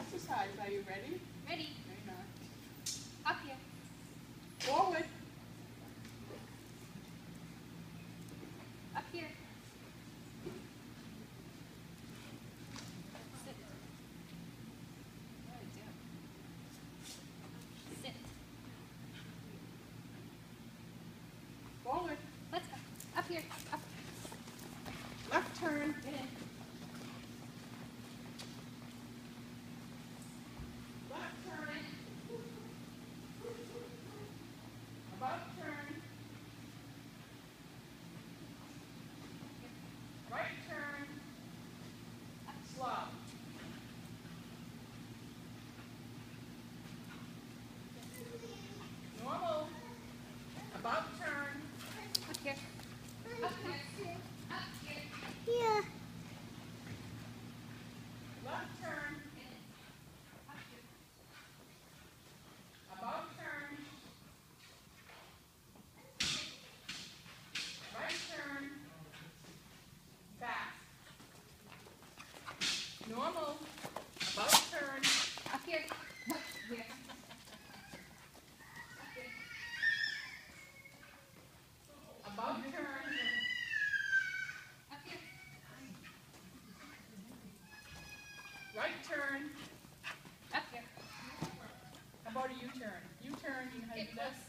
exercise. Are you ready? Ready. Very nice. Up here. Forward. Up here. Sit. Good job. Sit. Forward. Let's go. Up here. Up. Left turn. Get in. Left turn. About turn. Right turn. Slow. Normal. About turn. Up here. Up here. Up here. Yeah. Left turn. Up here. About turn. Right turn. Fast. Normal. About turn. Up here. Up here. About turn. Up here. Right turn. Up here. How about a U-turn? U-turn, you know how to do this?